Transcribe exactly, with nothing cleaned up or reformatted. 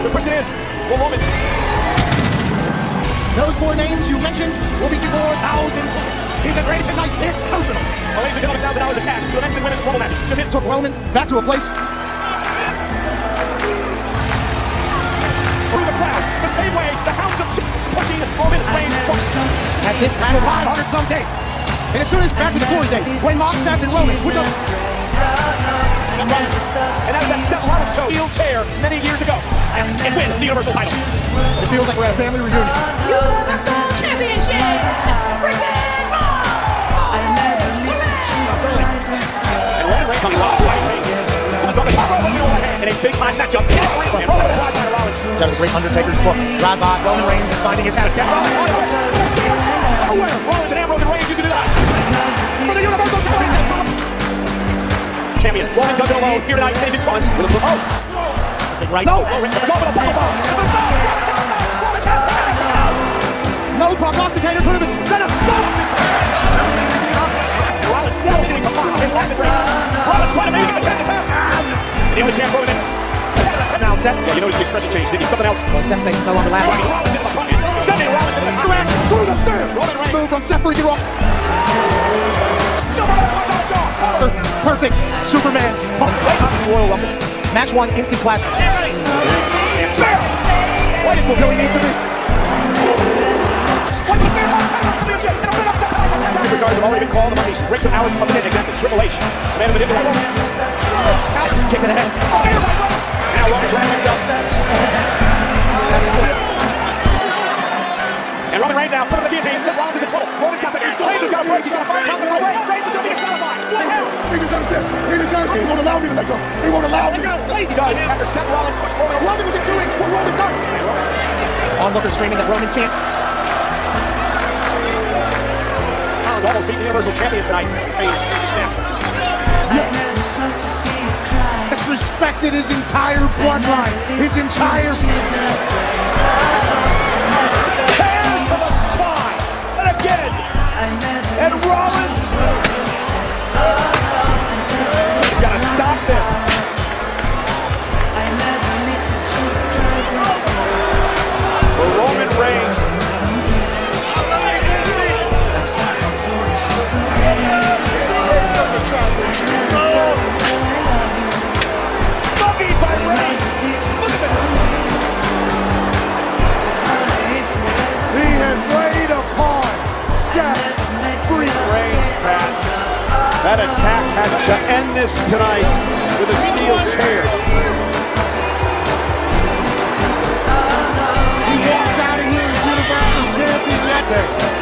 The question is, will Roman... Those four names you mentioned will be four thousand. He's the greatest tonight. It's personal. Well, ladies and gentlemen, one thousand dollars of cash to the men's and women's Rumble match. Because it took Roman back to a place. Through the crowd, the same way the Hounds of Ch pushing Roman Reigns. At this time of five hundred some days. And as soon as back to the glory days, when Mox, Seth, and Roman would up. And that was that Seth Rollins show, heel chair, many years ago, and, and win the Universal title. It feels like we're at a family reunion. Universal Championship! Freaking Roll! And Roman Reigns coming off right hand. Someone's on the top rope in a big time matchup. That was a great Undertaker's book. Drive by, Roman Reigns is finding his house. Nowhere! Rollins and Ambrose and Reigns used to do that. For the Universal Championship! Champion. Roman does it alone. Here tonight, finishing Rollins with a move. Oh! Right. No! Roman goes over the buckle bomb. No prognosticator could have been set up. Rollins continuing to block and lock the ring. Rollins trying to make him a chance to tap. And the only chance Roman in. Now, Seth. Yeah, you notice the expression change. Did he something else? Well, Seth's face is no longer laughing. Rollins into the pocket. Sending Rollins into the pocket. Through the stairs. Roman Reigns. Move from Seth freaking Rollins. Perfect. Superman. Royal Rumble. Match one, instant classic. What is Billy needs to be? Superstars have already been called among these great hours of the day. Exactly. Triple H. The man of the day. Kick it ahead. Now Roman dragging himself. And Roman Reigns now. Put him in the guillotine. Seth Rollins is in trouble. Roman's got the knee. Reigns has got a break. He's got a fight. Reigns. Reigns is going to be disqualified. What the hell? He deserves this. He deserves it. He won't allow me to let go. He won't allow me. He does. After Seth Rollins pushed Roman. Roman was doing what Roman does. Onlookers screaming that Roman can't. Rollins almost beat the Universal Champion tonight. Reigns snapped. Disrespected his entire bloodline. His entire. Tear to the spine. And again. And Rollins. He's got to stop this. For Roman Reigns. Buggied by Reigns. Look at that. He has laid upon Seth free. Reigns, Pat. That attack has to end this tonight with a steel chair. He walks out of here as Universal Champion that day.